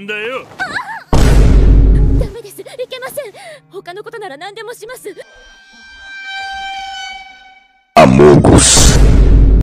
んだよ。 ダメです、いけません。他のことなら何でもします。